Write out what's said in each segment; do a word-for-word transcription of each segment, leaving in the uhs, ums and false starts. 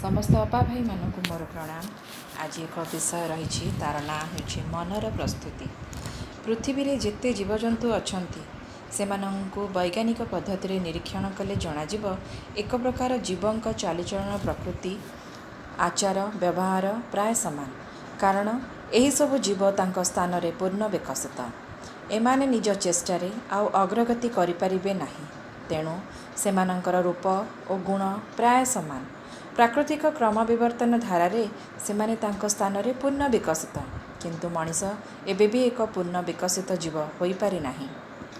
समस्त अपा भाई मानक मोर प्रणाम। आज एक विषय रही तार ना हो मनर प्रस्तुति। पृथ्वी रे जेते जीवजंतु अछंती सेमानंकु वैज्ञानिक पद्धति निरीक्षण कले जनाजिब एक प्रकार जीवंक चालीचलन प्रकृति आचार व्यवहार प्राय सामान। कारण यही सब जीव तांको स्थान रे पूर्ण विकसित। एमाने निज चेष्टारे आउ अग्रगति करिपारिबे नाही। तेणु सेमानंकर रूप और गुण प्राय सामान। प्राकृतिक क्रम विवर्तन धारारे सेमाने तांको स्थान रे पूर्ण विकसित, किंतु मनीष एबे भी एक पूर्ण विकसित जीव होई पारि नाही।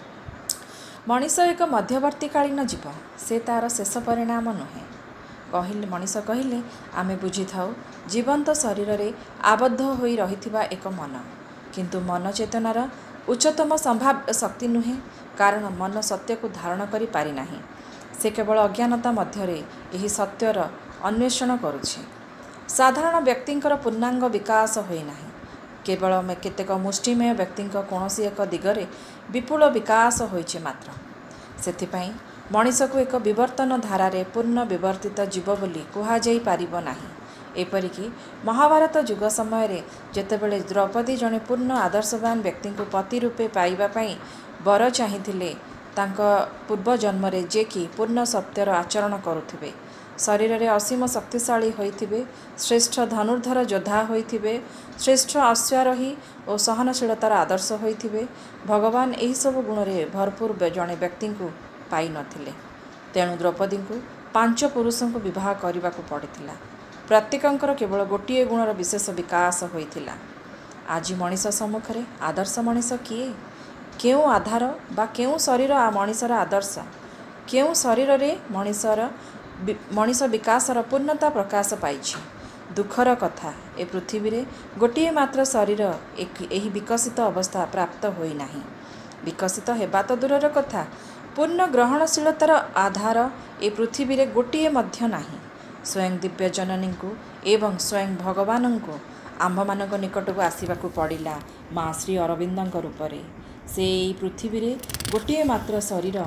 मनीष एक मध्यवर्तीकालीन जीव, से तार शेष परिणाम नुहे। कहले मनीष कहले आमे बुझी थाउ जीवंत शरीर रे आबद्ध होई रहिथिबा एक मन, किंतु मन चेतनार उच्चतम संभाव्य शक्ति नुहे। कारण मन सत्य को धारण करि पारि नाही। से केवल अज्ञानता मध्यरे यही सत्यर अन्वेषण करुछि। साधारण व्यक्तिंकर पूर्णांग विकास होई नाही। केवल में केतेक मुष्टिमेय व्यक्तिंक कौनसी एक दिगरे विपुल विकास होइछि मात्र। सेथिपाई मनीष को एक विवर्तन धारारे पूर्ण विवर्तित जीव बोली कुहा जाई पारिबो नाही। एपरिकी महाभारत युग समय जेतेबेले द्रौपदी जने पूर्ण आदर्शवान व्यक्ति को पति रूपे पाइबा पई वर चाहिथिले, तांका पूर्व जन्म रे जे कि पूर्ण सत्यर आचरण करुथिबे, शरीर रे असीम शक्तिशाली होइथिबे, श्रेष्ठ धनुर्धर योद्धा होइथिबे, श्रेष्ठ अश्वारोही और सहनशीलतार आदर्श होइथिबे, भगवान एही सब गुण रे भरपूर जने व्यक्ति को पाई नथिले। तेणु द्रौपदी को पांच पुरुषों को विवाह करने को पड़ता। प्रत्येकंकर केवल गोटे गुणर विशेष विकास होइथिला। आज मनीष सम्मुख रे आदर्श मनीष किए? केउ आधार बा केउ शरीर मनीषर आदर्श? केउ शरीर रे मनीषर मनीष विकासर पूर्णता प्रकाश पाइछि? दुखर कथा, ए पृथ्वी रे गोटे मात्र शरीर एक एही विकसित अवस्था प्राप्त होई नाही। विकसित हेबा तो दूरर कथा, पूर्ण ग्रहणशीलतार आधार ए पृथ्वी रे गोटे मध्य नाही। स्वयं दिव्य जननी को एवं स्वयं भगवान को आंभ मानक निकट को आसवाक पड़ा माँ श्री अरविंद रूप से। से पृथ्वी रे गोटे मात्र शरीर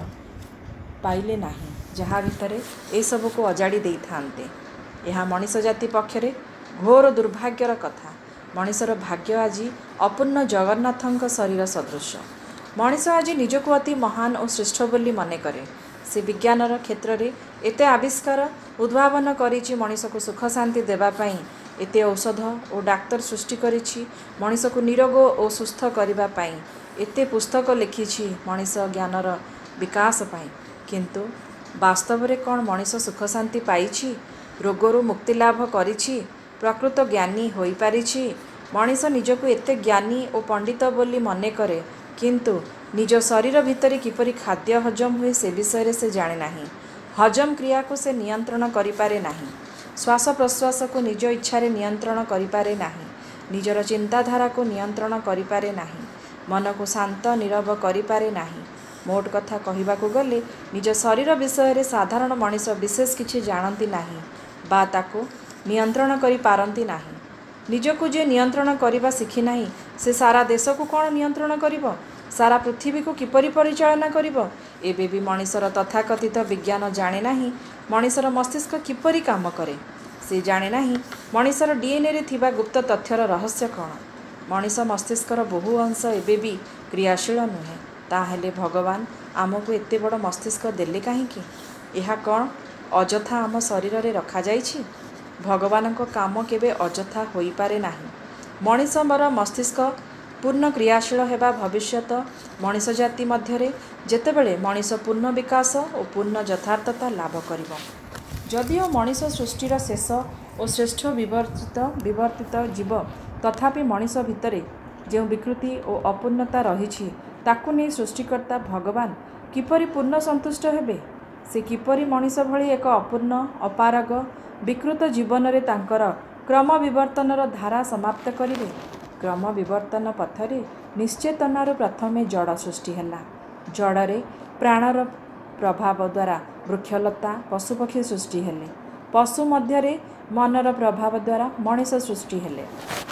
पाइले नाही, जहाँ भितर ए सब को अजाड़ी दे थांते। यह मनीष जाति पक्षरे घोर दुर्भाग्यर कथा। मनीषर भाग्य आज अपूर्ण जगन्नाथंक शरीर सदृश। मनीष आज निजको अति महान और श्रेष्ठ बोली मने करे। से विज्ञानर क्षेत्र में एते आविष्कार उद्भावन करिछि, मनीष को सुख शांति देवा पई एते औषध और डाक्तर सृष्टि करिछि, मनीष को निरोग और सुस्थ करबा पई एते पुस्तक लिखिछि मनीष ज्ञानर विकास पाई। किंतु वास्तव रे कौन मनीष सुख शांति पाइछि? रोगरु मुक्ति लाभ करिछि? प्रकृत ज्ञानी होई पारिछि? मनीष निजको एते ज्ञानी और पंडित बोली मने करे, किंतु निज शरीर भितर किपरि खाद्य हजम हुए से विषय से जाने नाही। हजम क्रिया को से नियंत्रण करिपारे नाही। श्वास प्रश्वास को निज इच्छा रे नियंत्रण करिपारे नाही। निजर चिंताधारा को नियंत्रण करिपारे नाही। मन को शांत नीरव करिपारे नाही। मोट कथा कहिबाकु गले निज शरीर विषय रे साधारण मनीष विशेष किछि जानती नाही बा ताको नियंत्रण करि पारंती नाही। निजको जे नियंत्रण करिबा शिखि नाही, से सारा देश को कौन नियंत्रण करिबो? सारा पृथ्वी को किपरि परिचालना करिबो? एबे भी मनीषर तथाकथित विज्ञान जाने नाही मनीषर मस्तिष्क किपरि काम करे। से जाने नाही मनीषर डीएनए रे थिबा गुप्त तथ्यर रहस्य कौन। मनीष मस्तिष्कर बहु अंश एबे भी क्रियाशील नुहे। ताहेले भगवान आमको एते बड़ मस्तिष्क देले काहीकि? यह कौन अजथा आम शरीर रे रखा जाइछि? भगवान को काम केबे अजथा होई पारे नाही। मनीषर मस्तिष्क पूर्ण क्रियाशील हेबा भविष्यत मनीष जाति मध्यरे जेतेबेले मनीष पूर्ण विकास और पूर्ण यथार्थता लाभ करिबो। जदिओ मनीष सृष्टिर शेष और श्रेष्ठ विवर्तित विवर्तित जीव, तथापि मनीष भितरे जो विकृति और अपूर्णता रही ताकू नहीं सृष्टिकर्ता भगवान किपरि पूर्ण संतुष्ट हेबे? से किपरि मनीष भली एक अपूर्ण अपारग विकृत जीवन रे तांकर क्रम विवर्तनर धारा समाप्त करिवे? क्रम विवर्तन पथरे निश्चेतनार प्रथमे जड़ सृष्टि हैला। जड़े प्राणर प्रभाव द्वारा वृक्षलता पशुपक्षी सृष्टि हेले। पशु मध्यरे मनर प्रभाव द्वारा मनीष सृष्टि हेले।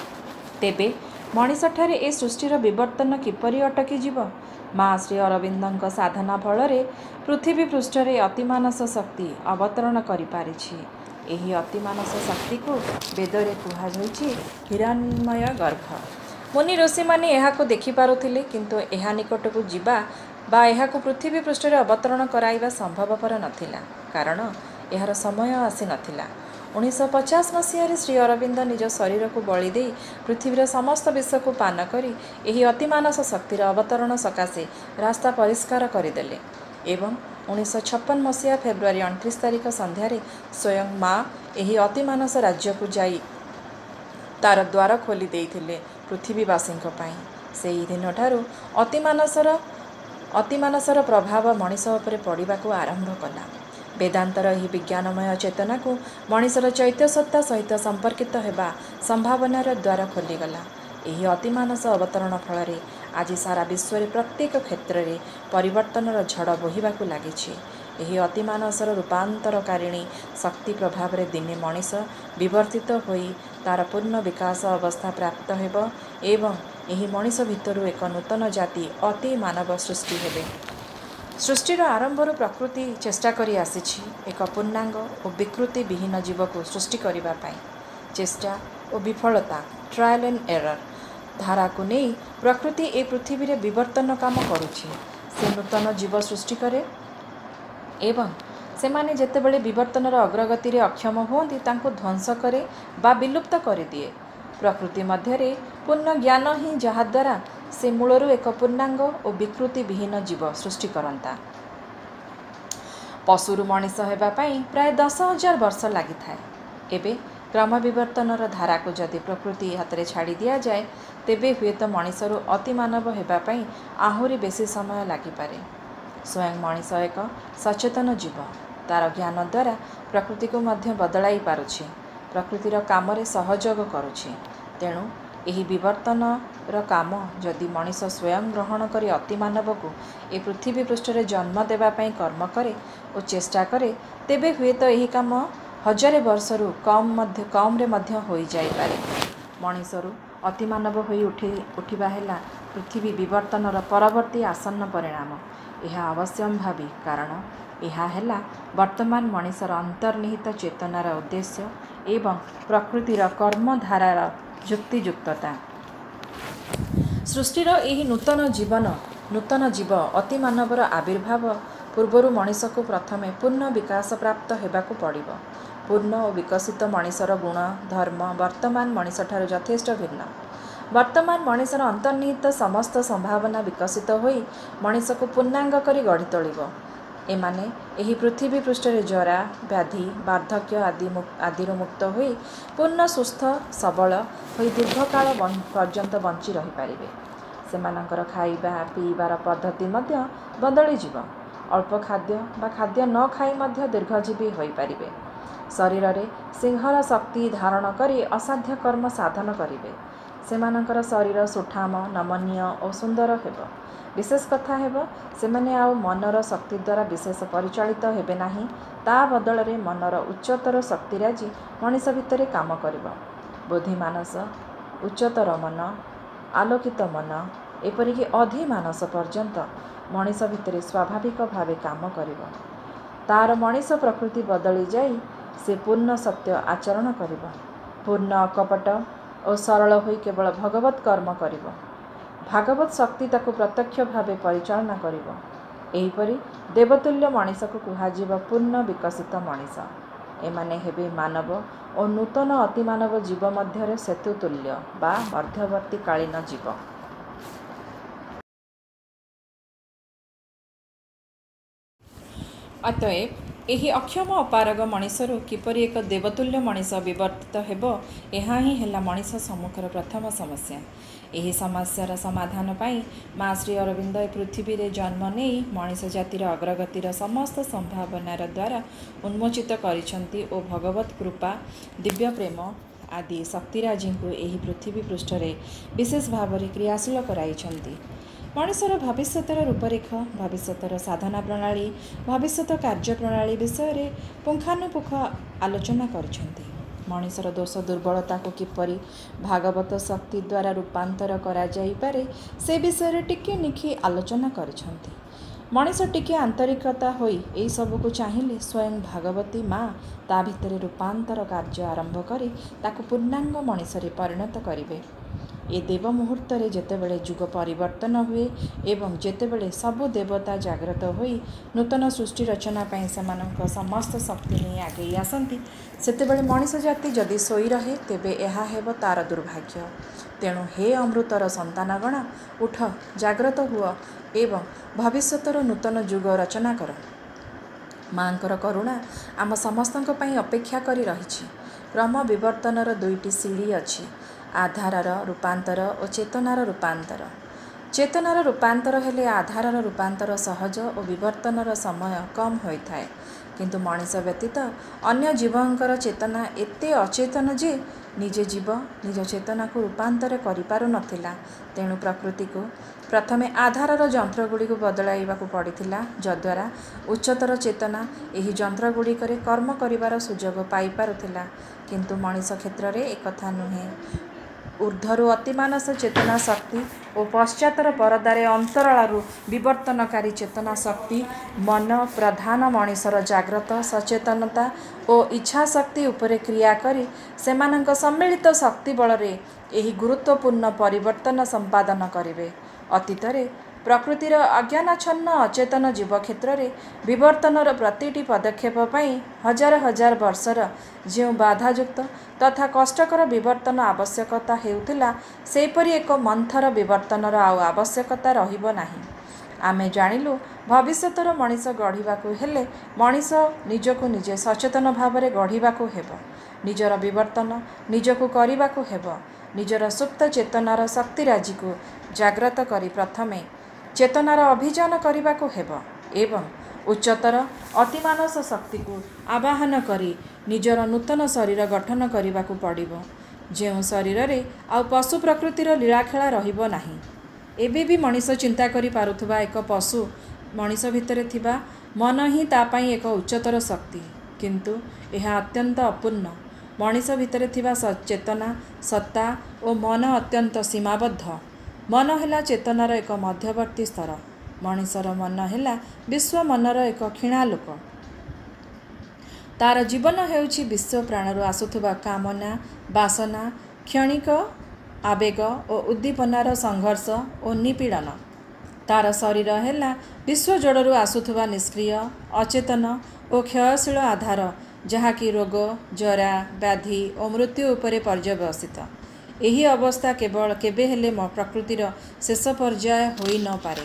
तेबे मनीष ठारे ए सृष्टिर विवर्तन किपरि अटकी जीव? माँ श्री अरविंदଙ୍କ साधना फल पृथ्वी पृष्ठ रे अतिमानस शक्ति अवतरण करि पारिछि। ଏହି ଅତିମାନସ ଶକ୍ତିକୁ ବେଦରେ କୁହାଯାଇଛି ହିରଣ୍ମୟ ଗର୍ଭ। ମୁନି ଋଷିମାନେ ଏହାକୁ ଦେଖିପାରୁଥିଲେ, କିନ୍ତୁ ଏହା ନିକଟକୁ ଯିବା ବା ଏହାକୁ ପୃଥିବୀ ପୃଷ୍ଠରେ ଅବତରଣ କରାଇବା ସମ୍ଭବପର ନଥିଲା, କାରଣ ଏହାର ସମୟ ଆସିନଥିଲା। ଉଣେଇଶହ ପଚାଶ ମସିହାରେ ଶ୍ରୀ ଅରବିନ୍ଦ ନିଜ ଶରୀରକୁ ବଳି ଦେଇ ପୃଥିବୀର ସମସ୍ତ ବିଷକୁ ପାନ କରି ଏହି ଅତିମାନସ ଶକ୍ତିର ଅବତରଣ ସକାଶେ ରାସ୍ତା ପରିଷ୍କାର କରିଦେଲେ ଏବଂ ଉଣେଇଶହ ଛପନ ମସିହା ଫେବୃଆରୀ ଅଣତିରିଶ ତାରିଖ ସନ୍ଧ୍ୟାରେ ସ୍ୱୟଂ ମା ଏହି ଅତିମାନସ ରାଜ୍ୟକୁ ଯାଇ ତାର ଦ୍ୱାର ଖୋଲି ଦେଇଥିଲେ ପୃଥିବୀବାସୀଙ୍କ ପାଇଁ। ସେହି ଦିନଠାରୁ ଅତିମାନସର ଅତିମାନସର ପ୍ରଭାବ ମଣିଷ ଉପରେ ପଡ଼ିବାକୁ ଆରମ୍ଭ କଲା। ବେଦାନ୍ତର ଏହି ବିଜ୍ଞାନମୟ ଚେତନାକୁ ମଣିଷର ଚୈତ୍ୟ ସତ୍ତା ସହିତ ସମ୍ପର୍କିତ ହେବା ସମ୍ଭାବନାର ଦ୍ୱାର ଖୋଲିଗଲା। ଏହି ଅତିମାନସ ଅବତରଣ ଫଳରେ ଆଜି ସାରା ବିଶ୍ୱରେ ପ୍ରତ୍ୟେକ କ୍ଷେତ୍ରରେ ପରିବର୍ତ୍ତନର ଝଡ଼ ବୋହିବାକୁ ଲାଗିଛି। ଏହି ଅତିମାନସର ରୂପାନ୍ତରକାରିଣୀ ଶକ୍ତି ପ୍ରଭାବରେ ଦିନେ ମଣିଷ ବିବର୍ତ୍ତିତ ହୋଇ ତାର ପୂର୍ଣ୍ଣ ବିକାଶ ଅବସ୍ଥା ପ୍ରାପ୍ତ ହେବ ଏବଂ ଏହି ମଣିଷ ଭିତରୁ ଏକ ନୂତନ ଜାତି ଅତି ମାନବ ସୃଷ୍ଟି ହେବେ। ସୃଷ୍ଟିର ଆରମ୍ଭରୁ ପ୍ରକୃତି ଚେଷ୍ଟା କରି ଆସିଛି ଏକ ପୂର୍ଣ୍ଣାଙ୍ଗ ଓ ବିକୃତି ବିହୀନ ଜୀବକୁ ସୃଷ୍ଟି କରିବା ପାଇଁ। ଚେଷ୍ଟା ଓ ବିଫଳତା, ଟ୍ରାଏଲ୍ ଆଣ୍ଡ ଏରର ଧାରାକୁ ନେଇ ପ୍ରକୃତି ଏ ପୃଥିବୀରେ ବିବର୍ତ୍ତନ କାମ କରୁଛି। ସେ ନୂତନ ଜୀବ ସୃଷ୍ଟି କରେ ଏବଂ ସେମାନେ ଯେତେବେଳେ ବିବର୍ତ୍ତନର ଅଗ୍ରଗତିରେ ଅକ୍ଷମ ହୁଅନ୍ତି ତାଙ୍କୁ ଧ୍ୱଂସ କରେ ବା ବିଲୁପ୍ତ କରିଦିଏ। ପ୍ରକୃତି ମଧ୍ୟରେ ପୂର୍ଣ୍ଣ ଜ୍ଞାନ ହିଁ ଯାହାଦ୍ୱାରା ସେ ମୂଳରୁ ଏକ ପୂର୍ଣ୍ଣାଙ୍ଗ ଓ ବିକୃତି ବିହୀନ ଜୀବ ସୃଷ୍ଟି କରନ୍ତା। ପଶୁରୁ ମଣିଷ ହେବା ପାଇଁ ପ୍ରାୟ ଦଶ ହଜାର ବର୍ଷ ଲାଗିଥାଏ। ଏବେ କ୍ରମ ବିବର୍ତ୍ତନର ଧାରାକୁ ଯଦି ପ୍ରକୃତି ହାତରେ ଛାଡ଼ି ଦିଆଯାଏ, ତେବେ ହୁଏତ ମଣିଷରୁ ଅତି ମାନବ ହେବା ପାଇଁ ଆହୁରି ବେଶୀ ସମୟ ଲାଗିପାରେ। ସ୍ୱୟଂ ମଣିଷ ଏକ ସଚେତନ ଜୀବ। ତାର ଜ୍ଞାନ ଦ୍ୱାରା ପ୍ରକୃତିକୁ ମଧ୍ୟ ବଦଳାଇ ପାରୁଛି, ପ୍ରକୃତିର କାମରେ ସହଯୋଗ କରୁଛି। ତେଣୁ ଏହି ବିବର୍ତ୍ତନର କାମ ଯଦି ମଣିଷ ସ୍ୱୟଂ ଗ୍ରହଣ କରି ଅତିମାନବକୁ ଏ ପୃଥିବୀ ପୃଷ୍ଠରେ ଜନ୍ମ ଦେବା ପାଇଁ କର୍ମ କରେ ଓ ଚେଷ୍ଟା କରେ, ତେବେ ହୁଏତ ଏହି କାମ ହଜାରେ ବର୍ଷରୁ କମ୍ ମଧ୍ୟ କମ୍ରେ ମଧ୍ୟ ହୋଇଯାଇପାରେ। ମଣିଷରୁ ଅତିମାନବ ହୋଇ ଉଠି ଉଠିବା ହେଲା ପୃଥିବୀ ବିବର୍ତ୍ତନର ପରବର୍ତ୍ତୀ ଆସନ୍ନ ପରିଣାମ। ଏହା ଅବଶ୍ୟମ୍ଭାବୀ, କାରଣ ଏହା ହେଲା ବର୍ତ୍ତମାନ ମଣିଷର ଅନ୍ତର୍ନିହିତ ଚେତନାର ଉଦ୍ଦେଶ୍ୟ ଏବଂ ପ୍ରକୃତିର କର୍ମଧାରାର ଯୁକ୍ତିଯୁକ୍ତତା। ସୃଷ୍ଟିର ଏହି ନୂତନ ଜୀବନ ନୂତନ ଜୀବ ଅତିମାନବର ଆବିର୍ଭାବ ପୂର୍ବରୁ ମଣିଷକୁ ପ୍ରଥମେ ପୂର୍ଣ୍ଣ ବିକାଶ ପ୍ରାପ୍ତ ହେବାକୁ ପଡ଼ିବ। ପୂର୍ଣ୍ଣ ଓ ବିକଶିତ ମଣିଷର ଗୁଣ ଧର୍ମ ବର୍ତ୍ତମାନ ମଣିଷଠାରୁ ଯଥେଷ୍ଟ ଭିନ୍ନ। ବର୍ତ୍ତମାନ ମଣିଷର ଅନ୍ତର୍ନିହିତ ସମସ୍ତ ସମ୍ଭାବନା ବିକଶିତ ହୋଇ ମଣିଷକୁ ପୂର୍ଣ୍ଣାଙ୍ଗ କରି ଗଢ଼ି ତୋଳିବ। ଏମାନେ ଏହି ପୃଥିବୀ ପୃଷ୍ଠରେ ଜରା ବ୍ୟାଧି ବାର୍ଦ୍ଧକ୍ୟ ଆଦି ଆଦିରୁ ମୁକ୍ତ ହୋଇ ପୂର୍ଣ୍ଣ ସୁସ୍ଥ ସବଳ ହୋଇ ଦୀର୍ଘକାଳ ପର୍ଯ୍ୟନ୍ତ ବଞ୍ଚି ରହିପାରିବେ। ସେମାନଙ୍କର ଖାଇବା ପିଇବାର ପଦ୍ଧତି ମଧ୍ୟ ବଦଳିଯିବ। ଅଳ୍ପ ଖାଦ୍ୟ ବା ଖାଦ୍ୟ ନ ଖାଇ ମଧ୍ୟ ଦୀର୍ଘଜୀବୀ ହୋଇପାରିବେ। ଶରୀରରେ ସିଂହର ଶକ୍ତି ଧାରଣ କରି ଅସାଧ୍ୟ କର୍ମ ସାଧନ କରିବେ। ସେମାନଙ୍କର ଶରୀର ସୁଠାମ ନମନୀୟ ଓ ସୁନ୍ଦର ହେବ। ବିଶେଷ କଥା ହେବ, ସେମାନେ ଆଉ ମନର ଶକ୍ତି ଦ୍ୱାରା ବିଶେଷ ପରିଚାଳିତ ହେବେ ନାହିଁ। ତା ବଦଳରେ ମନର ଉଚ୍ଚତର ଶକ୍ତିରାଜି ମଣିଷ ଭିତରେ କାମ କରିବ। ବୋଧିମାନସ, ଉଚ୍ଚତର ମନ, ଆଲୋକିତ ମନ, ଏପରିକି ଅଧିମାନସ ପର୍ଯ୍ୟନ୍ତ ମଣିଷ ଭିତରେ ସ୍ୱାଭାବିକ ଭାବେ କାମ କରିବ। ତାର ମଣିଷ ପ୍ରକୃତି ବଦଳି ଯାଇ ସେ ପୂର୍ଣ୍ଣ ସତ୍ୟ ଆଚରଣ କରିବ। ପୂର୍ଣ୍ଣ ଅକପଟ ଓ ସରଳ ହୋଇ କେବଳ ଭଗବତ କର୍ମ କରିବ। ଭାଗବତ ଶକ୍ତି ତାକୁ ପ୍ରତ୍ୟକ୍ଷ ଭାବେ ପରିଚାଳନା କରିବ। ଏହିପରି ଦେବତୁଲ୍ୟ ମଣିଷକୁ କୁହାଯିବ ପୂର୍ଣ୍ଣ ବିକଶିତ ମଣିଷ। ଏମାନେ ହେବେ ମାନବ ଓ ନୂତନ ଅତିମାନବ ଜୀବ ମଧ୍ୟରେ ସେତୁ ତୁଲ୍ୟ ବା ମଧ୍ୟବର୍ତ୍ତୀକାଳୀନ ଜୀବ। ଅତଏବ ଏହି ଅକ୍ଷମ ଅପାରଗ ମଣିଷରୁ କିପରି ଏକ ଦେବତୁଲ୍ୟ ମଣିଷ ବିବର୍ତ୍ତିତ ହେବ, ଏହା ହିଁ ହେଲା ମଣିଷ ସମ୍ମୁଖର ପ୍ରଥମ ସମସ୍ୟା। ଏହି ସମସ୍ୟାର ସମାଧାନ ପାଇଁ ମା ଶ୍ରୀ ଅରବିନ୍ଦ ଏ ପୃଥିବୀରେ ଜନ୍ମ ନେଇ ମଣିଷ ଜାତିର ଅଗ୍ରଗତିର ସମସ୍ତ ସମ୍ଭାବନାର ଦ୍ୱାରା ଉନ୍ମୋଚିତ କରିଛନ୍ତି ଓ ଭଗବତ କୃପା ଦିବ୍ୟ ପ୍ରେମ ଆଦି ଶକ୍ତିରାଜିଙ୍କୁ ଏହି ପୃଥିବୀ ପୃଷ୍ଠରେ ବିଶେଷ ଭାବରେ କ୍ରିୟାଶୀଳ କରାଇଛନ୍ତି। ମଣିଷର ଭବିଷ୍ୟତର ରୂପରେଖ, ଭବିଷ୍ୟତର ସାଧନା ପ୍ରଣାଳୀ, ଭବିଷ୍ୟତ କାର୍ଯ୍ୟ ପ୍ରଣାଳୀ ବିଷୟରେ ପୁଙ୍ଖାନୁପୁଙ୍ଖ ଆଲୋଚନା କରିଛନ୍ତି। ମଣିଷର ଦୋଷ ଦୁର୍ବଳତାକୁ କିପରି ଭାଗବତ ଶକ୍ତି ଦ୍ୱାରା ରୂପାନ୍ତର କରାଯାଇପାରେ ସେ ବିଷୟରେ ଟିକି ନିଖି ଆଲୋଚନା କରିଛନ୍ତି। मଣିष टिके आंतरिकता होई एई सबको चाहिए स्वयं भागवती माँ ता भितर रूपांतर कार्य आरंभ करी ताकू पूर्णांग मनिषरे परिणत करिवे। ए देव मुहूर्त रे जेतेबेले जुग परिवर्तन हुए एवं जेतेबेले सबु देवता जाग्रत होई नूतन सृष्टि रचना पाई सेमानंक समस्त शक्ति नहीं आगे आसती सेतेबेले मनिष जाति जदि सोई रहे तेबे एहा हेब तार दुर्भाग्य। तेणु हे अमृतर संतानगण उठ जाग्रत हुआ एवं भविष्यतर नूतन युग रचना कर। माँकर करुणा आम समस्तଙ୍କ ପାଇଁ अपेक्षा करी रहिछि। क्रम विवर्तनर दुईटी सीढ़ी अछि, आधारर रूपांतर और चेतनार रूपांतर। चेतनार रूपांतर हेले आधारर रूपांतर सहज और विवर्तनर समय कम होइथाए, किंतु मनिष व्यतीत अन्य जीवंकर चेतना एते अचेतन जे निजे जीव निज चेतना को रूपांतर करिपारु नथिला। तेणु प्रकृति को प्रथमे आधारर जंत्रगुड़ी को बदलाइबाकू पड़िथिला, जद्वारा उच्चतर चेतना एही जंत्रगुड़िकरे कर्म करिबार सुजोग पाई पारुथिला। किंतु मनिष क्षेत्र में एकथा नुहे। ऊर्ध्वरु अतिमानस चेतना शक्ति और पश्चातर परदारे अंतरालु विवर्तनकारी चेतना शक्ति मन प्रधान मनिषर जाग्रत सचेतनता और इच्छा शक्ति उपरे क्रिया करी सेमानंक सम्मिलित शक्ति बलरे एही गुरुत्वपूर्ण परिवर्तन संपादन करिवे। अतीतरे प्रकृतिर अज्ञानाच्छन्न अचेतन जीव क्षेत्र में विवर्तनर प्रतिटी पदक्षेप पाई हजार हजार वर्षर जो बाधायुक्त तथा कष्टकर विवर्तन आवश्यकता हेउथिला सेपरि एक मंथर विवर्तनर आउ आवश्यकता रहिबो नाही। आमे जानिलु भविष्यतर मनिष गढ़िबाकू हेले मनिष निजको निजे सचेतन भावरे गढ़िबाकू हेबो। निजर विवर्तन निजको करिबाकू हेबो। निजर सुप्त चेतनार शक्तिराजी को जाग्रत करी प्रथमे चेतनार अभियान करने हेब एवं उच्चतर अतिमानस शक्ति को आवाहन करी निजर नूतन शरीर गठन करने पड़िबो, जो शरीर रे आउ पशु प्रकृतिर लीलाखेला रहिबो नाही। एबे भी मनिष चिंता करि पारुथुबा एक पशु मनिष भितर थिबा मन ही तापाई एक उच्चतर शक्ति, किंतु यह अत्यंत अपूर्ण। मनिष भितर थिबा चेतना सत्ता और मन अत्यंत सीमाबद्ध। मन है चेतनार एक मध्यवर्ती स्तर। मनिषर मन है विश्व मनर एक क्षीणा लोक। तार जीवन हेउछि विश्व प्राणर आसुथुबा कामना बासना क्षणिक आवेग और उद्दीपनार संघर्ष और निपीड़न। तार शरीर है विश्व जोड़ू आसुथुबा निष्क्रिय अचेतन और क्षयशील आधार, जहाँकि रोग जरा व्याधि और मृत्यु उपरे पर्यवसित। यही अवस्था केवल केबे हेले प्रकृतिर शेष पर्याय होई न पारे।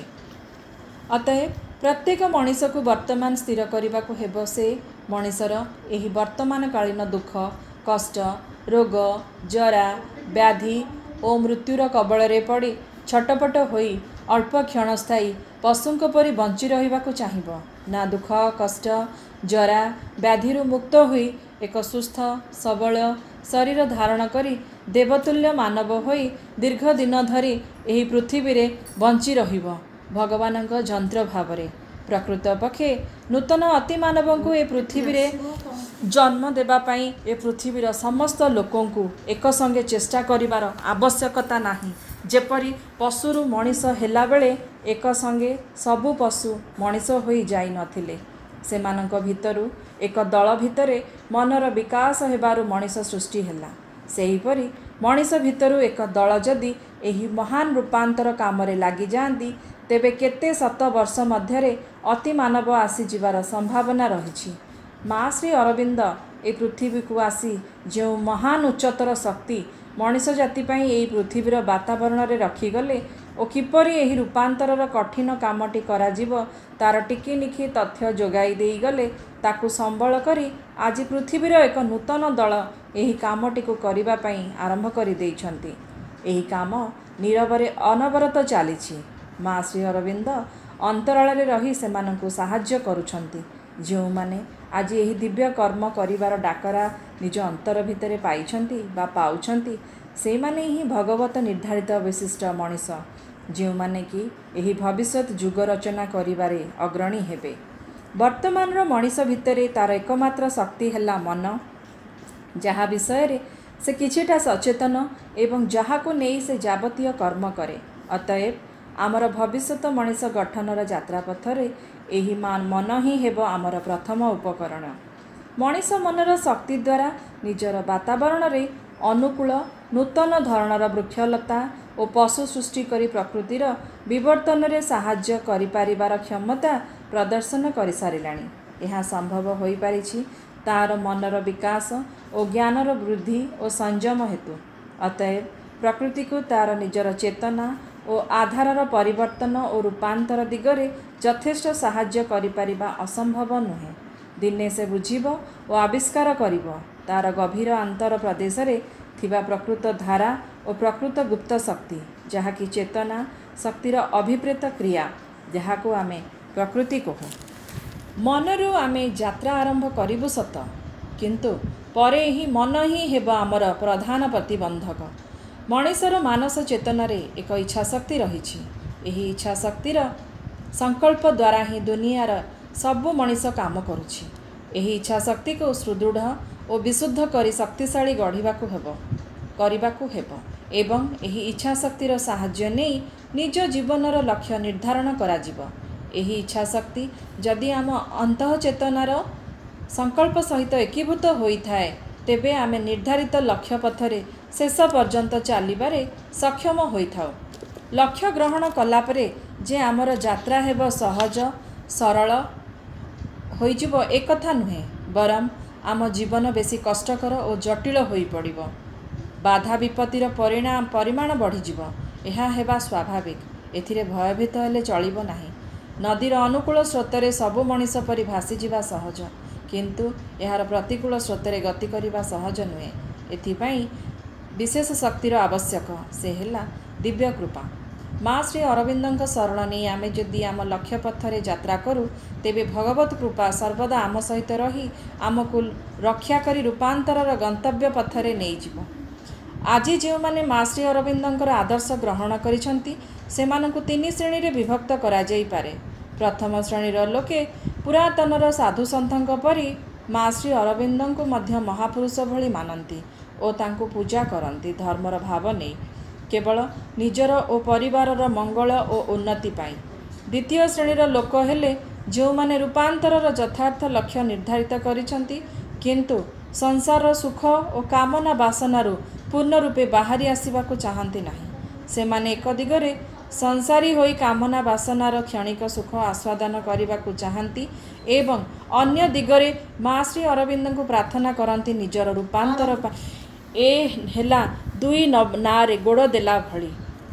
अतएव प्रत्येक मनिष को वर्तमान स्थिर करने को हेब से मनिषर यही वर्तमान कालीन दुख कष्ट रोग जरा व्याधि और मृत्युर कबल रे पड़ी छटपट होई अल्प क्षणस्थायी पशुंक परि बंची रहिबाकू चाहिब। ना दुख कष्ट जरा व्याधिरु मुक्त हुई एक सुस्थ सबल शरीर धारण करी देवतुल्य मानव होई दीर्घ दिन धरी एही पृथ्वी रे बंची रहिब भगवानक जंत्र भावरे। प्रकृत पक्षे नूतन अति मानव को ए पृथ्वी रे जन्म देबा पाई ए पृथ्वीर समस्त लोकों को एक संगे चेष्टा करिवार आवश्यकता नाही। जेपरी पशुरु मनिष हेला बेले एक संगे सबु पशु मनिष होई जाई नथिले। सेमानक भितरु एक दल भितरे मनर विकास हेबारु मनिष सृष्टि हेला। सेहीपरि मनिष भितरु एक दल जदि एही महान रूपांतर कामरे लागि जांती तेबे केते शत वर्ष मध्यरे अति मानव आसी जिबार संभावना रहिछि। माँ श्री अरविंद ए पृथ्वी को आसी जो महान उच्चतर शक्ति मनिष जाति पाई एही पृथ्वीर वातावरण रे रखिगले और किपरि एही रूपांतरर कठिन कामटी कराजिब तार टिकी निखी तथ्य जोगाई देई गले ताकू संबल करी आज पृथ्वीर एक नूतन दल एही कामटी को करिबा पाई आरंभ करि देइछन्ति। एही काम नीरवरे अनवरत चलीछि। माँ श्री अरविंद अंतराल रे रही सेमानंकु साहाय्य करुछन्ति। जो माने आज यही दिव्य कर्म करिवार डाकरा निज अंतर भितरे पाइछन्ति बा पाउछन्ति से माने ही भगवत निर्धारित विशिष्ट मनिष, जो माने कि यही भविष्यत जुग रचना करिवारे अग्रणी हेबे। वर्तमान मनिष भितरे तार एकमात्र शक्ति हैला मन, जहा विषय रे से किछिटा सचेतन एवं जहा को नहीं से जावतीय कर्म करे। अतएव आमर भविष्यत मनीष गठनर यात्रा पथरे एही मन ही हेब आमर प्रथम उपकरण। मनीष मनर शक्ति द्वारा निजर वातावरण रे अनुकूल नूतन धरणर वृक्षलता और पशु सृष्टि करी प्रकृतिर विवर्तन रे साहाय्य करि पारिबार क्षमता प्रदर्शन कर सारिलाणी। यह संभव हो पारिछि तार मनर विकास और ज्ञानर वृद्धि और संयम हेतु। अतएव प्रकृति को तार निजर चेतना और आधारर परिवर्तन और रूपांतर दिगरे यथेष्ट साहाय्य करि पारिबा असंभव नुहे। दिने से बुझिब और आविष्कार करिब तार गभीर अंतर प्रदेश रे थिबा प्रकृत धारा और प्रकृत गुप्त शक्ति, जहाँकि चेतना शक्तिर अभिप्रेत क्रिया, जहाँ को आमे प्रकृति कहू। मनरू आमे यात्रा आरंभ करिबु सत, किंतु परे ही मन ही हेब आमर प्रधान प्रतिबंधक। मनीषर मानस चेतन रे एक इच्छा शक्ति रही। एही इच्छा शक्तिर संकल्प द्वारा ही दुनियार सबु मनीष काम करुछि। एही इच्छा शक्ति को सुदृढ़ और विशुद्ध करी शक्तिशाली गढ़िबाकु हेब करिबाकु हेब एवं एही इच्छा शक्तिर साहाय्य नेई निज जीवनर लक्ष्य निर्धारण कराजिब। एही इच्छा शक्ति जदि आम अंतः चेतनार संकल्प सहित एकीभूत होइथाए तेबे आमे निर्धारित लक्ष्य पथरे शेष पर्यंत चलिबारे सक्षम होइथाउ। लक्ष्य ग्रहण कला परे जे आमर यात्रा हेब सहज सरल होइजिब एक कथा नुहे, बरम आम जीवन बेसी कष्टकर और जटिल होई पड़िब। बाधा विपत्तिर परिणाम परिमाण बढ़िजिब। यह हेबा स्वाभाविक। एथिरे भयभीत हेले चलिब नाही। नदीर अनुकूल स्रोतरे सबु मनीष परि भासी जिबा सहज, किंतु यार प्रतिकूल स्रोतरे गति करिबा सहज नुहे। एथिपाई विशेष शक्तिर आवश्यक, से हेला दिव्य कृपा। माँ श्री अरविंदों शरण नहीं आमे जदि आम लक्ष्य पथरे यात्रा करूँ तेबे भगवत कृपा सर्वदा आम सहित रही आमको रक्षा करी रूपांतरर गंतव्य पथरे नहीं जिवो। आज जो माने माँ श्री अरविंदों आदर्श ग्रहण करिसेंती सेमानंकु तीन श्रेणी रे विभक्त करा जाई पारे। प्रथम श्रेणीर लोके पुरातनर साधु सन्थों परी माँ श्री अरविंदों को मध्य महापुरुष भली मानती और तांको पूजा करती धर्मर भाव नहीं, केवल निजर और परिवारर मंगल और उन्नति पाई। द्वितीय श्रेणीर लोक हेले जो माने रूपांतरर यथार्थ लक्ष्य निर्धारित करिसेंती किंतु संसार सुख और कामना वासनारू पूर्ण रूपे बाहरी आसिबाकू चाहती नहीं। सेमाने एक दिगरे संसारी होई कामना वासनार क्षणिक सुख आस्वादन करने चाहती एवं अन्य दिगरे माँ श्री अरविंद को प्रार्थना करती निजर रूपांतर ए हेला दुई नारे गोड़ देला भली।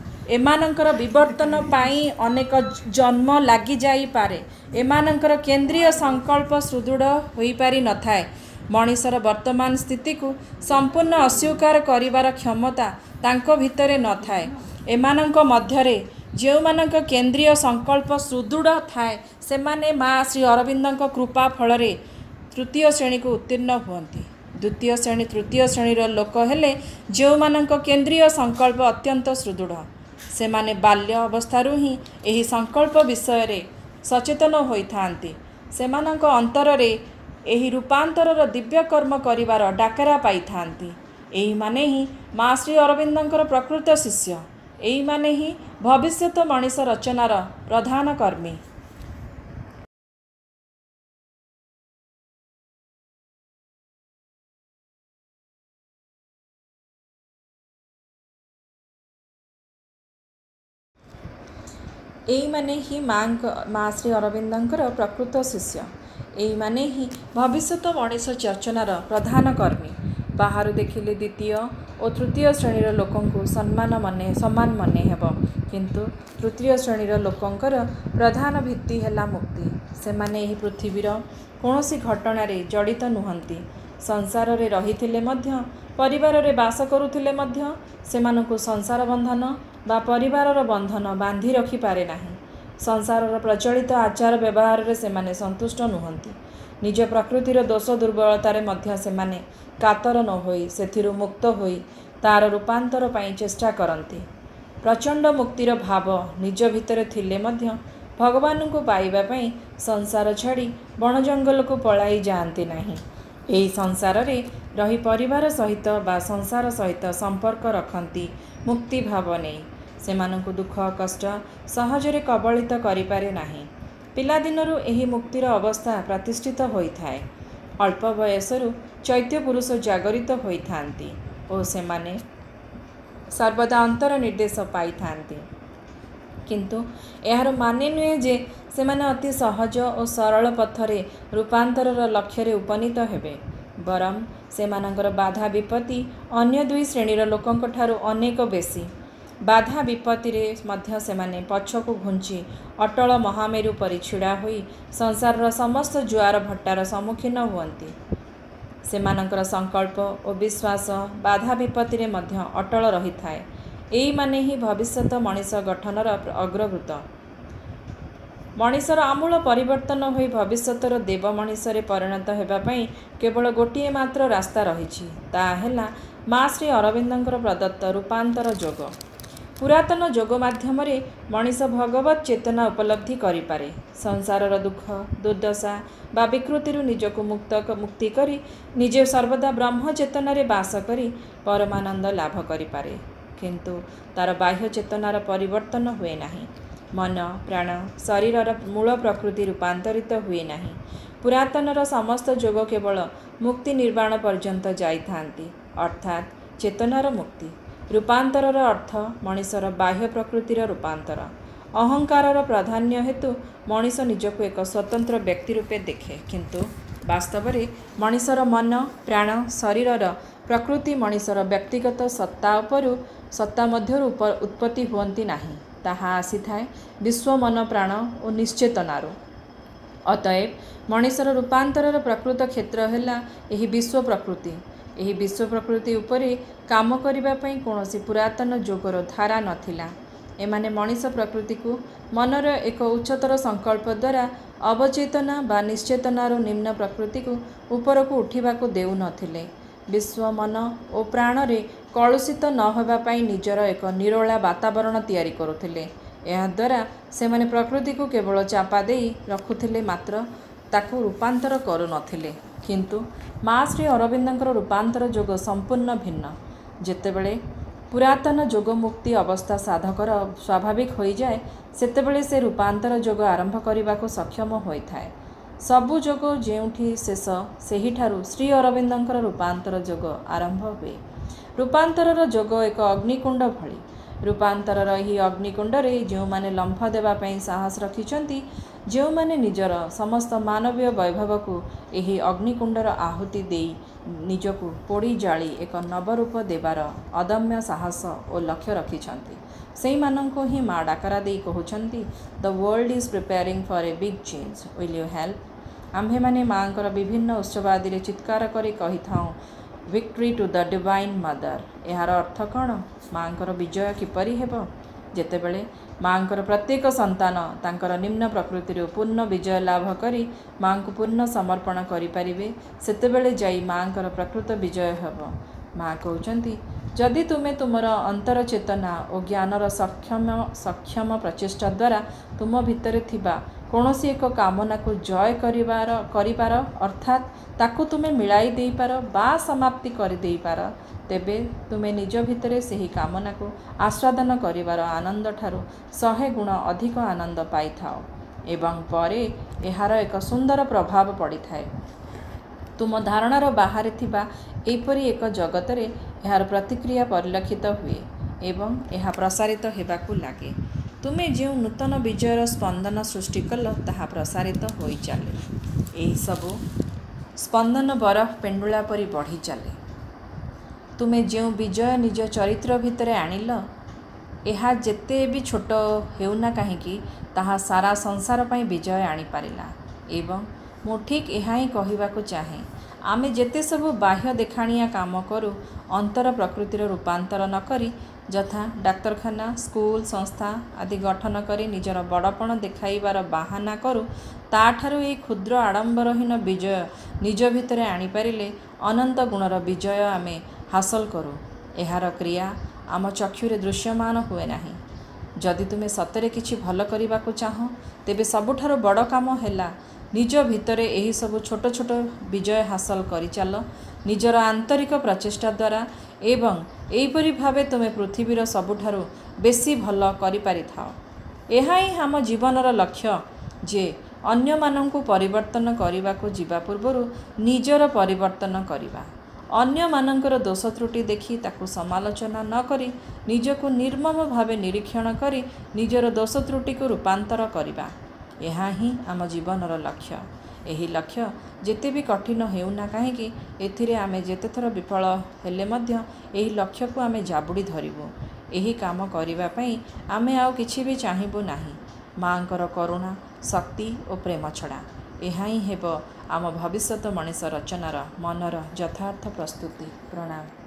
एमानंकर विवर्तन पाई अनेक जन्म लगी जाई पारे। एमानंकर केंद्रीय संकल्प सुदृढ़ होई पारि न थाए। मनीषर वर्तमान स्थिति को संपूर्ण अस्वीकार करिवार क्षमता तांको भितरे न थाए। एमानंक मध्यरे जो मानक केंद्रीय संकल्प सुदृढ़ थाए सेमाने माँ श्री अरविंदों कृपा फल तृतीय श्रेणी को उत्तीर्ण हुअन्ति। द्वितीय श्रेणी तृतीय श्रेणीर लोक हेले जो मानक केंद्रीय संकल्प अत्यंत सुदृढ़। सेमाने बाल्य अवस्थारू ही एही संकल्प विषय रे सचेतन होइथांती। सेमानंक अंतररे एही रूपांतरर दिव्य कर्म करिवार डाकरा पाइथांती। एही माने ही माँ श्री अरविंदों प्रकृत शिष्य। एही माने ही भविष्यत मनीष रचनार प्रधान कर्मी। एही माने ही माँ माँ श्री अरविंदों प्रकृत शिष्य। एही माने ही भविष्यत मनीष रचनार प्रधान कर्मी। बाहर देखिले द्वितीय और तृतीय श्रेणीर लोकंकु सम्मान मने सम्मान मने हेब, किंतु तृतीय श्रेणीर लोकंकर प्रधान भित्ति हेला मुक्ति। सेमाने एही पृथ्वीर कौनसी घटना रे जड़ित नुहंती। संसार रे रहिथिले मध्य परिवार रे बास करुथिले मध्य सेमानकु संसार बंधन बा परिवारर बंधन बांधी रखि पारे नाही। संसारर प्रचलित आचार व्यवहार रे सेमाने संतुष्ट नुहंती। निज प्रकृतिर दोष दुर्बलतारे मध्य सेमाने कातर न होई सेथिरु मुक्त होई तार रूपांतर पाई चेष्टा करती। प्रचंड मुक्तिर भाव निज भितर थिले मध्य भगवान को पाइबा पाई संसार छाड़ी बण जंगल को पलाई जाती नहीं। एही संसार रे रही परिवार सहित बा संसार सहित संपर्क रखती मुक्ति भाव नहीं। ସେମାନଙ୍କୁ ଦୁଃଖ କଷ୍ଟ ସହଜରେ କବଳିତ କରିପାରେ ନାହିଁ। ପିଲାଦିନରୁ ଏହି ମୁକ୍ତିର ଅବସ୍ଥା ପ୍ରତିଷ୍ଠିତ ହୋଇଥାଏ। ଅଳ୍ପ ବୟସରୁ ଚୈତ୍ୟ ପୁରୁଷ ଜାଗରିତ ହୋଇଥାନ୍ତି ଓ ସେମାନେ ସର୍ବଦା ଅନ୍ତର ନିର୍ଦ୍ଦେଶ ପାଇଥାନ୍ତି। କିନ୍ତୁ ଏହାର ମାନେ ନୁହେଁ ଯେ ସେମାନେ ଅତି ସହଜ ଓ ସରଳ ପଥରେ ରୂପାନ୍ତରର ଲକ୍ଷ୍ୟରେ ଉପନୀତ ହେବେ। ବରଂ ସେମାନଙ୍କର ବାଧା ବିପତ୍ତି ଅନ୍ୟ ଦୁଇ ଶ୍ରେଣୀର ଲୋକଙ୍କଠାରୁ ଅନେକ ବେଶୀ। ବାଧା ବିପତ୍ତିରେ ମଧ୍ୟ ସେମାନେ ପଛକୁ ଘୁଞ୍ଚି ଅଟଳ ମହାମେରୁ ପରି ଛିଡ଼ା ହୋଇ ସଂସାରର ସମସ୍ତ ଜୁଆର ଭଟ୍ଟାର ସମ୍ମୁଖୀନ ହୁଅନ୍ତି। ସେମାନଙ୍କର ସଂକଳ୍ପ ଓ ବିଶ୍ୱାସ ବାଧା ବିପତ୍ତିରେ ମଧ୍ୟ ଅଟଳ ରହିଥାଏ। ଏଇମାନେ ହିଁ ଭବିଷ୍ୟତ ମଣିଷ ଗଠନର ଅଗ୍ରଦୂତ। ମଣିଷର ଆମୂଳ ପରିବର୍ତ୍ତନ ହୋଇ ଭବିଷ୍ୟତର ଦେବ ମଣିଷରେ ପରିଣତ ହେବା ପାଇଁ କେବଳ ଗୋଟିଏ ମାତ୍ର ରାସ୍ତା ରହିଛି। ତାହା ହେଲା ମା ଶ୍ରୀ ଅରବିନ୍ଦଙ୍କର ପ୍ରଦତ୍ତ ରୂପାନ୍ତର ଯୋଗ। ପୁରାତନ ଯୋଗ ମାଧ୍ୟମରେ ମଣିଷ ଭଗବତ ଚେତନା ଉପଲବ୍ଧି କରିପାରେ। ସଂସାରର ଦୁଃଖ ଦୁର୍ଦ୍ଦଶା ବା ବିକୃତିରୁ ନିଜକୁ ମୁକ୍ତ ମୁକ୍ତି କରି ନିଜେ ସର୍ବଦା ବ୍ରହ୍ମ ଚେତନାରେ ବାସ କରି ପରମାନନ୍ଦ ଲାଭ କରିପାରେ। କିନ୍ତୁ ତାର ବାହ୍ୟ ଚେତନାର ପରିବର୍ତ୍ତନ ହୁଏ ନାହିଁ। ମନ ପ୍ରାଣ ଶରୀରର ମୂଳ ପ୍ରକୃତି ରୂପାନ୍ତରିତ ହୁଏ ନାହିଁ। ପୁରାତନର ସମସ୍ତ ଯୋଗ କେବଳ ମୁକ୍ତି ନିର୍ବାଣ ପର୍ଯ୍ୟନ୍ତ ଯାଇଥାନ୍ତି, ଅର୍ଥାତ୍ ଚେତନାର ମୁକ୍ତି। ରୂପାନ୍ତରର ଅର୍ଥ ମଣିଷର ବାହ୍ୟ ପ୍ରକୃତିର ରୂପାନ୍ତର। ଅହଙ୍କାରର ପ୍ରାଧାନ୍ୟ ହେତୁ ମଣିଷ ନିଜକୁ ଏକ ସ୍ୱତନ୍ତ୍ର ବ୍ୟକ୍ତି ରୂପେ ଦେଖେ, କିନ୍ତୁ ବାସ୍ତବରେ ମଣିଷର ମନ ପ୍ରାଣ ଶରୀରର ପ୍ରକୃତି ମଣିଷର ବ୍ୟକ୍ତିଗତ ସତ୍ତା ଉପରୁ ସତ୍ତା ମଧ୍ୟରୁ ଉତ୍ପତ୍ତି ହୁଅନ୍ତି ନାହିଁ। ତାହା ଆସିଥାଏ ବିଶ୍ୱ ମନ ପ୍ରାଣ ଓ ନିଶ୍ଚେତନାରୁ। ଅତଏବ ମଣିଷର ରୂପାନ୍ତରର ପ୍ରକୃତ କ୍ଷେତ୍ର ହେଲା ଏହି ବିଶ୍ୱ ପ୍ରକୃତି। ଏହି ବିଶ୍ୱ ପ୍ରକୃତି ଉପରେ କାମ କରିବା ପାଇଁ କୌଣସି ପୁରାତନ ଯୋଗର ଧାରା ନଥିଲା। ଏମାନେ ମଣିଷ ପ୍ରକୃତିକୁ ମନର ଏକ ଉଚ୍ଚତର ସଂକଳ୍ପ ଦ୍ୱାରା ଅବଚେତନା ବା ନିଶ୍ଚେତନାର ନିମ୍ନ ପ୍ରକୃତିକୁ ଉପରକୁ ଉଠିବାକୁ ଦେଉନଥିଲେ। ବିଶ୍ୱ ମନ ଓ ପ୍ରାଣରେ କଳୁଷିତ ନ ହେବା ପାଇଁ ନିଜର ଏକ ନିରୋଳା ବାତାବରଣ ତିଆରି କରୁଥିଲେ। ଏହାଦ୍ୱାରା ସେମାନେ ପ୍ରକୃତିକୁ କେବଳ ଚାପା ଦେଇ ରଖୁଥିଲେ, ମାତ୍ର ତାକୁ ରୂପାନ୍ତର କରୁନଥିଲେ। କିନ୍ତୁ ମା ଶ୍ରୀ ଅରବିନ୍ଦଙ୍କର ରୂପାନ୍ତର ଯୋଗ ସମ୍ପୂର୍ଣ୍ଣ ଭିନ୍ନ। ଯେତେବେଳେ ପୁରାତନ ଯୋଗ ମୁକ୍ତି ଅବସ୍ଥା ସାଧକର ସ୍ୱାଭାବିକ ହୋଇଯାଏ, ସେତେବେଳେ ସେ ରୂପାନ୍ତର ଯୋଗ ଆରମ୍ଭ କରିବାକୁ ସକ୍ଷମ ହୋଇଥାଏ। ସବୁ ଯୋଗ ଯେଉଁଠି ଶେଷ, ସେହିଠାରୁ ଶ୍ରୀ ଅରବିନ୍ଦଙ୍କର ରୂପାନ୍ତର ଯୋଗ ଆରମ୍ଭ ହୁଏ। ରୂପାନ୍ତରର ଯୋଗ ଏକ ଅଗ୍ନିକୁଣ୍ଡ ଭଳି। ରୂପାନ୍ତରର ଏହି ଅଗ୍ନିକୁଣ୍ଡରେ ଯେଉଁମାନେ ଲମ୍ଫ ଦେବା ପାଇଁ ସାହସ ରଖିଛନ୍ତି, ଯେଉଁମାନେ ନିଜର ସମସ୍ତ ମାନବୀୟ ବୈଭବକୁ ଏହି ଅଗ୍ନିକୁଣ୍ଡର ଆହୁତି ଦେଇ ନିଜକୁ ପୋଡ଼ି ଜାଳି ଏକ ନବରୂପ ଦେବାର ଅଦମ୍ୟ ସାହସ ଓ ଲକ୍ଷ୍ୟ ରଖିଛନ୍ତି, ସେଇମାନଙ୍କୁ ହିଁ ମା ଡାକରା ଦେଇ କହୁଛନ୍ତି, the world is preparing for a big change, will you help? ଆମ୍ଭେମାନେ ମାଙ୍କର ବିଭିନ୍ନ ଉତ୍ସବ ଆଦିରେ ଚିତ୍କାର କରି କହିଥାଉଁ, victory to the divine mother. ଏହାର ଅର୍ଥ କ'ଣ? ମାଙ୍କର ବିଜୟ କିପରି ହେବ? ଯେତେବେଳେ ମାଙ୍କର ପ୍ରତ୍ୟେକ ସନ୍ତାନ ତାଙ୍କର ନିମ୍ନ ପ୍ରକୃତିରୁ ପୂର୍ଣ୍ଣ ବିଜୟ ଲାଭ କରି ମାଙ୍କୁ ପୂର୍ଣ୍ଣ ସମର୍ପଣ କରିପାରିବେ, ସେତେବେଳେ ଯାଇ ମାଙ୍କର ପ୍ରକୃତ ବିଜୟ ହେବ। ମା କହୁଛନ୍ତି, ଯଦି ତୁମେ ତୁମର ଅନ୍ତର ଚେତନା ଓ ଜ୍ଞାନର ସକ୍ଷମ ସକ୍ଷମ ପ୍ରଚେଷ୍ଟା ଦ୍ୱାରା ତୁମ ଭିତରେ ଥିବା କୌଣସି ଏକ କାମନାକୁ ଜୟ କରିବାର କରିପାର ଅର୍ଥାତ୍ ତାକୁ ତୁମେ ମିଳାଇ ଦେଇପାର ବା ସମାପ୍ତି କରିଦେଇପାର, ତେବେ ତୁମେ ନିଜ ଭିତରେ ସେହି କାମନାକୁ ଆସ୍ୱାଦନ କରିବାର ଆନନ୍ଦଠାରୁ ଶହେ ଗୁଣ ଅଧିକ ଆନନ୍ଦ ପାଇଥାଅ ଏବଂ ପରେ ଏହାର ଏକ ସୁନ୍ଦର ପ୍ରଭାବ ପଡ଼ିଥାଏ। ତୁମ ଧାରଣାର ବାହାରେ ଥିବା ଏପରି ଏକ ଜଗତରେ ଏହାର ପ୍ରତିକ୍ରିୟା ପରିଲକ୍ଷିତ ହୁଏ ଏବଂ ଏହା ପ୍ରସାରିତ ହେବାକୁ ଲାଗେ। ତୁମେ ଯେଉଁ ନୂତନ ବିଜୟର ସ୍ପନ୍ଦନ ସୃଷ୍ଟି କଲ, ତାହା ପ୍ରସାରିତ ହୋଇ ଚାଲେ। ଏହିସବୁ ସ୍ପନ୍ଦନ ବରଫ ପେଣ୍ଡୁଳା ପରି ବଢ଼ି ଚାଲେ। ତୁମେ ଯେଉଁ ବିଜୟ ନିଜ ଚରିତ୍ର ଭିତରେ ଆଣିଲ, ଏହା ଯେତେ ବି ଛୋଟ ହେଉନା କାହିଁକି, ତାହା ସାରା ସଂସାର ପାଇଁ ବିଜୟ ଆଣିପାରିଲା। ଏବଂ ମୁଁ ଠିକ୍ ଏହା ହିଁ କହିବାକୁ ଚାହେଁ, ଆମେ ଯେତେ ସବୁ ବାହ୍ୟ ଦେଖାଣିଆ କାମ କରୁ, ଅନ୍ତର ପ୍ରକୃତିର ରୂପାନ୍ତର ନ କରି ଯଥା ଡାକ୍ତରଖାନା ସ୍କୁଲ ସଂସ୍ଥା ଆଦି ଗଠନ କରି ନିଜର ବଡ଼ପଣ ଦେଖାଇବାର ବାହାନା କରୁ, ତାଠାରୁ ଏହି କ୍ଷୁଦ୍ର ଆଡ଼ମ୍ବରହୀନ ବିଜୟ ନିଜ ଭିତରେ ଆଣିପାରିଲେ ଅନନ୍ତ ଗୁଣର ବିଜୟ ଆମେ ହାସଲ କରୁ। ଏହାର କ୍ରିୟା ଆମ ଚକ୍ଷୁରେ ଦୃଶ୍ୟମାନ ହୁଏ ନାହିଁ। ଯଦି ତୁମେ ସତରେ କିଛି ଭଲ କରିବାକୁ ଚାହଁ, ତେବେ ସବୁଠାରୁ ବଡ଼ କାମ ହେଲା ନିଜ ଭିତରେ ଏହିସବୁ ଛୋଟ ଛୋଟ ବିଜୟ ହାସଲ କରିଚାଲ। निजर आंतरिक प्रचेष्टा द्वारा एवं एहिपरि भावे तुमे पृथ्वीर सबुठारु बेसी भल करि पारि थाओ। एहा ही आम जीवनर लक्ष्य जे अन्य मानंकु परिवर्तन करने को जीवा पूर्वरु निजर परिवर्तन करिबा। अन्य मानंकर दोष त्रुटि देखि ताकु समालोचना न करी निजको निर्मम भावे निरीक्षण करी निजर दोष त्रुटि को रूपांतर करिबा। एहा ही आम जीवनर लक्ष्य। एही लक्ष्य जेते भी कठिन हेउना काहेकि एथिरे आमे जेते थर विफल हेले मध्य एही लक्ष्य को आमे जाबुड़ी धरिबु। एही काम करिबा पई आमे आउ किछि भी चाहिबु नाही मांकर करुणा शक्ति और प्रेम छड़ा। एहा ही हेब आम भविष्यत मनीष रचनार मनर यथार्थ प्रस्तुति। प्रणाम।